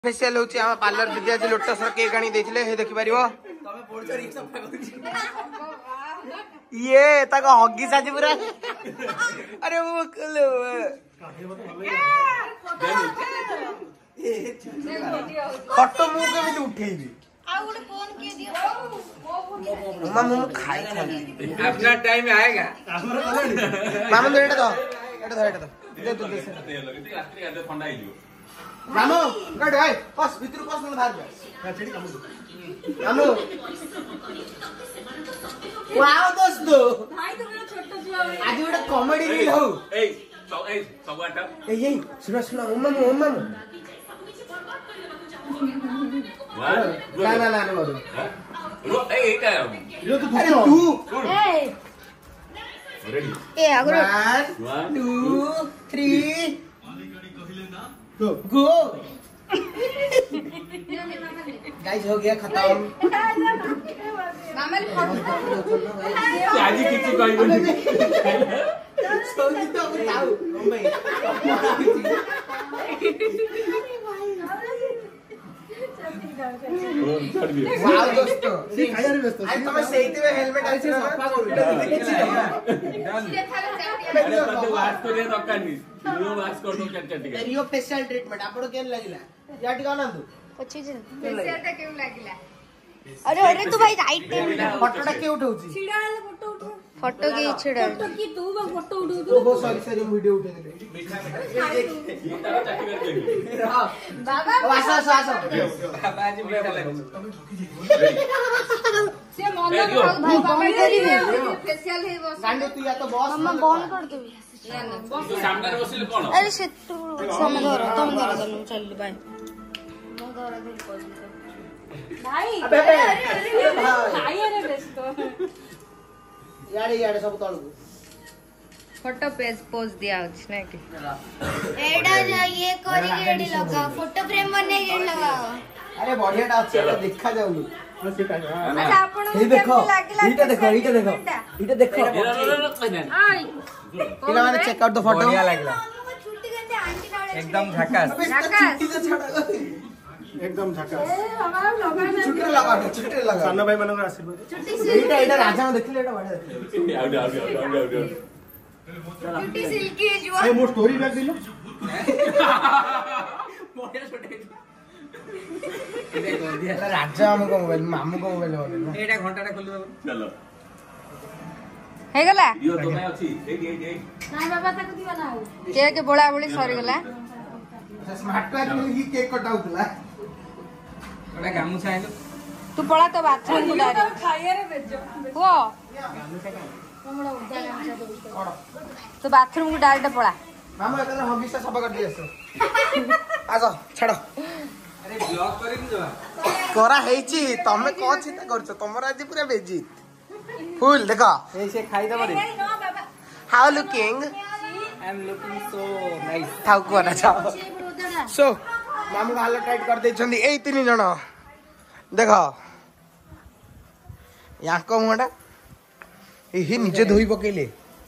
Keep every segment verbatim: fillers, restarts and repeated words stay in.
facial होची हम parlour दीदी आज लोटस केक आनी देथिले हे देखि परिबो तमे पोडचर एक सफा करछि ये तक हॉगी साजी पूरा अरे वो कलो फोटो मु के भी उठेबी आ गुड फोन के दियो मम्मा मु खाई खाई अपना टाइम आएगा मामा दे एटा दो एटा दो एटा दो दे तू दे रात्रि आदे ठंडा आइलो मामू गड भाई बस भीतर बस न बाहर जा छेड़ी कामू मामू वाओ दोस्तो भाई तो मेरा छोटा जुआ आज गोटे कॉमेडी रील हो ए सब ए सब आटा ए ये सुना सुना ओम्मा मु ओम्मा मु ना ना ना ना रो ए एटा रो तू अरे तू ए रेडी ए अगर one two three go go guys हो गया खत्म मामल फोटो आज किछि कहबो सोनी तो बताओ ओ भाई छोड़ दियो वाओ दोस्तों से खाया रे दोस्तों आज तुम सेइते में हेलमेट आइछ सफा करू अरे तते वाश करे दकानी नो वाश कर दो चट चट के रियो फेशियल ट्रीटमेंट आपन केन लागिला या टिका ना तू पच्चीस फेशियल टा केउ लागिला अरे अरे तू भाई राइट टाइम फोटोटा के उठाउची छिडा वाला फोटो उठो फोटो के छिडा फोटो की तू बा फोटो उठो ओ हो सॉरी सॉरी वीडियो उठे देले मीठा मीठा ये तारा चट कर देबी बाबा वासा वासा बाबा आज मीठा लागे से मन भाई बाबा करिवे फेशियल है बस गांडे तू या तो बॉस मम्मा बंद कर देबी ना ना तो सामने बसिल कोन अरे से तू तुम धर तुम धर चल चल बाय मैं धर दे कोज भाई अबे अबे भाई अरे बेस्तो याडे याडे सब तळगु फोटो पेज पोज दिया होछ ना कि एडा जा ये करी एडी लगा फोटो फ्रेम बने के लगाओ अरे बढ़िया टा अच्छे देखा जाउनु अच्छा आपण ये देखो इटा देखो इटा देखो इटा देखो आई पिला माने चेक आउट द फोटो बढ़िया लागला छुट्टी करते आंटी नाड़े एकदम झकास झकास छुट्टी तो छाड़ा एकदम झकास ए हमारा लगा छुट्टी लगा छुट्टी लगा सानो भाई मानकर आशीर्वाद छुट्टी से एटा एटा राजा देखले एटा बढ़िया out out out out out छुट्टी सिल्की जुआ ए मोर स्टोरी बैग दिलो मोटे छोटे राजा हमको मोबाइल मामू को मोबाइल बोले एटा घंटाटा खोल दो चलो हे गला यो तो मैं अछि एट एट एट ना बाबा ताको दिवा ना हो के के बोला बोली सरी गला स्मार्ट क्लास में ही केक कट आउतला ओटा गामु छाइलो तू पड़ा तो बाथरूम को डायरेक्ट खाइए रे बेजो वो तो बाथरूम को डायरेक्ट पड़ा मामू एकला हॉबी से सब कर दियस आसो छाड़ो अरे ब्लॉग करे नि जवा कोरा हेची तमे को चिंता करछो तमरा आज पूरा बेजित फुल देखो ऐसे खाई दबो रे how looking I am looking so nice थाउ को ना जाओ सो मामू हाल टाइट कर दे छंदी एई तीन जण देखो याको मुंडा एही निजे धोई पकेले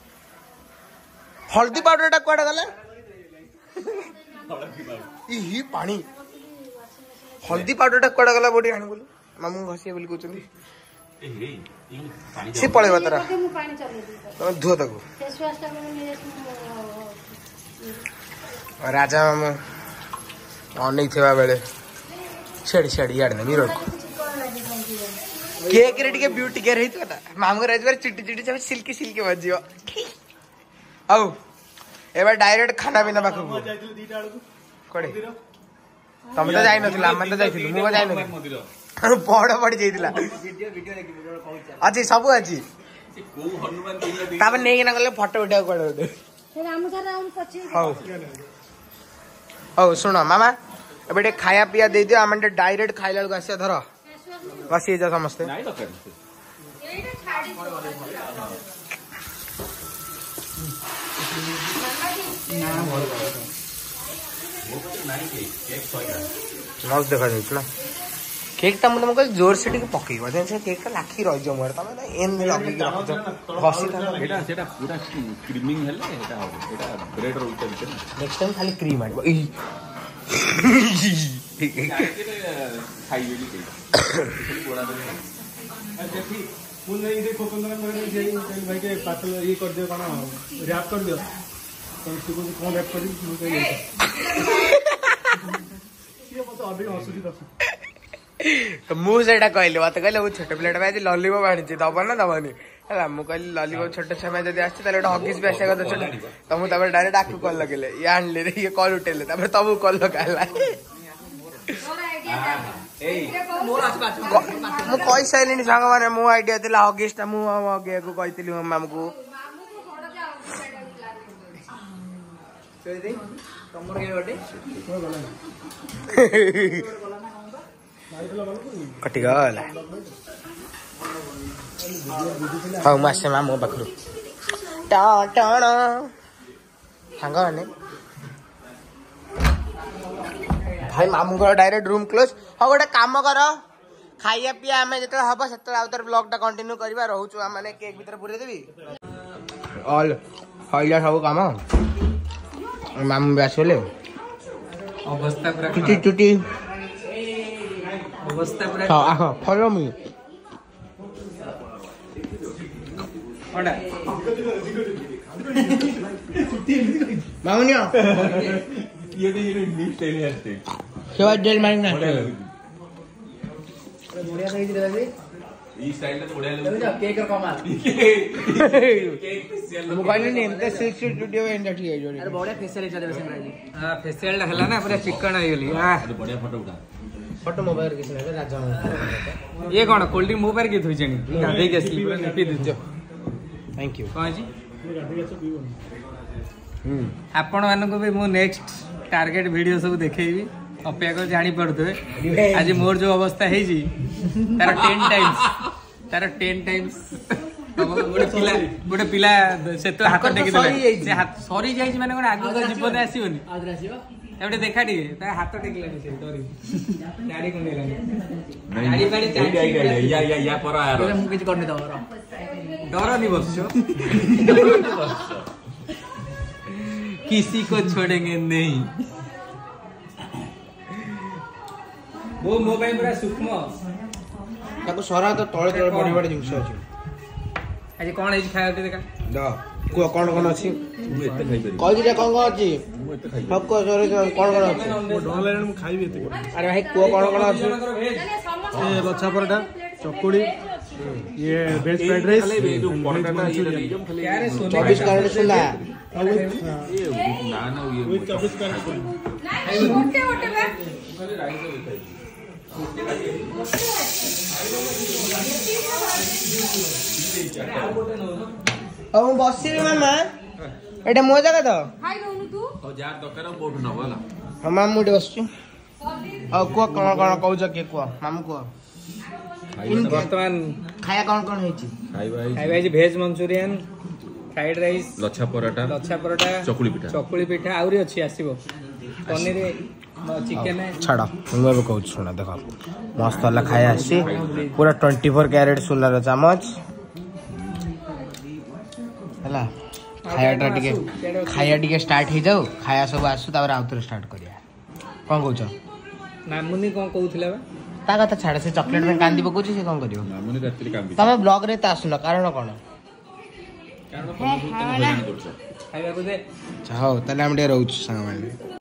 हल्दी पाउडर टा कोडा गले एही पानी हल्दी पाउडर टा कोडा गला बॉडी आनी बोलू मामू घसिए बोली कहउछंदी ए हे पानी से पळेबा तरा मु पानी चले दी तमे धो तको फेस वॉश टा में मेरे राजा मामू अनै थिबा बेले छेड़ी छेड़ी याड ने मिरर केक रे टिके ब्यूटी केयर हेत ना मामू राजबार चिट्टी चिट्टी सब सिल्की सिल्की बजियो औ एबा डायरेक्ट खाना पीना बाखु जाइतिल दीटा आलू कोडे तमे तो जाई नथिला हम तो जाइथिलु मु जाई नथिलु बड़ बड़ जाइतिला वीडियो वीडियो देखि वीडियो कहू अछि सब अछि से को हनुमान तीन दिन ताबे नेइ ना गले फोटो उठा कोडे उठे फिर हम सारा हम पची हौ हौ सुनो मामा एबे खाया पिया दे दियो हम डायरेक्ट खाइला लगा से धर बस ये जा समझते नाही दरकार एटा छाडी मस्त देखा जाइछ ना केक ता मुझे मको जोर से टिके पकेइबो देन से केक ता लाखी रह जो मोर तमे ना एन लगी रख बसी था एटा सेटा पूरा क्रीमिंग हेले एटा एटा ब्रेड रो उतर नेक्स्ट टाइम खाली क्रीम आइबो ई ଖାଇବେନି କେହି ଗୋଡା ଧରି ସେଠି ମୁଁ ନେଇ ଫୋକନ୍ଦରା ଭାଇ କେ ପାର୍ସଲ ଇଏ କରିଦିଅ କ'ଣ ର୍ୟାପ୍ କରିଦିଅ କ'ଣ ତୁ କହୁଛୁ କ'ଣ ର୍ୟାପ୍ କରିବି ମୁଁ କହିଲି ସିଏ ମୋତେ ଅଧିକ ହସୁଛି ଦଶ ମୁଁ ସେଇଟା କହିଲି ମତେ କହିଲେ ମୁଁ ଛୋଟ ପିଲାଟା ପାଇଁ ଆଜି ଲଲିପପ୍ ଆଣିଛି ଦବ ନା ଦବନି ହେଲା ମୁଁ କହିଲି ଲଲିପପ୍ ଛୋଟ ଛୁଆ ପାଇଁ ଯଦି ଆସିଛି ତାହେଲେ ଗୋଟେ ହଗିସ୍ ବି ଆସିବା କଥା ଛୋଟ ତ ମୁଁ ତାପରେ ଡାଇରେକ୍ଟ ଆକୁ କଲ୍ ଲଗେଇଲେ ଇଏ ଆଣିଲେ ଇଏ କଲ୍ ଉଠେଇଲେ ତାପରେ ତମକୁ କଲ୍ ଲଗା ହେଲା ମୁଁ କହିସାରିଲିଣି ସାଙ୍ଗମାନେ ମୋ ଆଇଡିଆ ଥିଲା ହଗିସ୍ ଟା ମୁଁ ହଗେଇବାକୁ କହିଥିଲି ମୋ ମାମୁକୁ କଟିଗଲା ହଉ ମୁଁ ଆସେ ମାମୁଙ୍କ ପାଖରୁ ଟଣ ସାଙ୍ଗମାନେ ଭାଇ ମାମୁଙ୍କର ଡାଇରେକ୍ଟ ରୁମ୍ କ୍ଲୋଜ୍ ହଉ ଗୋଟେ କାମ କର ଖାଇବା ପିଇବା ଆମେ ଯେତେବେଳେ ହବ ସେତେବେଳେ ଆଉ ଥରେ ବ୍ଲଗଟା କଣ୍ଟିନ୍ୟୁ କରିବା ରହୁଛୁ ଆମେ କେକ୍ ଭିତରେ ପୁରେଇ ଦେବି ଅଲ୍ ହଇଲା ସବୁ କାମ ମାମୁଁ ବି ଆସିଗଲେ ଅବସ୍ଥା ପୁରା ଚୁଟି ଚୁଟି ଅବସ୍ଥା ପୁରା ହଁ ଆହ ଫଲୋ ମି ମାମୁନିଆ ये तो ये न्यू स्टाइल है स्टाइल सेवा जेल माइंड ना बढ़िया लगे बढ़िया सही दिला दे ये स्टाइल तो बढ़िया लगे केक का कमाल केक फेशियल हम कहले नहीं एमते सिक्स स्टूडियो एंड ठीक है जोड़ी अरे बढ़िया फेशियल चले बस हमरा जी हां फेशियल हला ना पूरा चिकन आइ गेली हां तो बढ़िया फोटो उठा फोटो मोबाइल किसी ने राजा ये कोन कोल्ड ड्रिंक मो पर के थोइ जणी गाधे के असली पूरा निपी दिजो थैंक यू कौन जी हम आपण मानको भी मु नेक्स्ट टारगेट वीडियो सब देखैबी अपेक्षा कर जानी पड़तवे आज मोर जो अवस्था है जी तार टेन टाइम्स तार टेन टाइम्स गोटे पिला गोटे पिला से तो हाथ टेकी देले से हाथ सरी जाई माने कोन आगु जीवन आसीबनी आज आसीबो एबे देखा टिके ता हाथ टेकलानी से डरी गाड़ी कोन लेलानी गाड़ी गाड़ी चाही या या या पर आरो मु किछ करने दो डर नहीं बसो किसी को छोड़ेंगे नहीं वो मोबाइल पूरा सूक्ष्म ताको सरा तो तळे तळे बड़ी बड़ी जिंस अछि आज कोन है खाया देखा द को कोन कोन अछि मु एते खाइ परि कहि दिया कोन कोन अछि मु एते खाइ सब को सरे कोन कोन अछि ମୁଁ ଡର ଲାଗିଲାଣି ମୁଁ ଖାଇବି ଏତେ अरे भाई को कोन कोन अछि ଏ ଲଛା ପରଟା ଚକୁଳି ଇଏ ଭେଜ ଫ୍ରାଇଡ ରାଇସ୍ जो परोटा ना ये दे जो खाली यार सोने चौबीस कैरेट सोना ये ना ना ये ଚବିଶ କ୍ୟାରେଟ୍ मोटे मोटे बे खाली राइस खाइ अब मु बसिबे मामा एटा मो जगह तो खाई दउनु तू और जार दरकार बोट न वाला हम मामू उठे बसछु अब को कोन कोन कहू छ के को मामू को वर्तमान खाया कोन कोन हेछि खाइ भाई खाଇବା आज भेज Manchurian fried rice lachha paratha lachha parota chakuli pitha chakuli pitha आउरी अछि आसीबो पनीर चिकन छाड़ मैं भी कहूँ शुण देख मस्त वाला खाया आसी पूरा ट्वेंटी फोर कैरेट सोनार चामच है खायाटा टिके खाया टिके स्टार्ट हो जाऊ खाया सब आसु तापर आउथरे स्टार्ट करिया कौन कहूछ नामुनी कोन कहउथिला बा ता कथा छाड़ से चॉकलेट में कांदी पकोछ से कोन करियो मामुनी रात्रि काम भी तमे ब्लॉग रे त आसुन कारण कोन कारण कोन भजन करछ खाଇବା को दे अच्छा हो तले हम डे रहउछ संग माने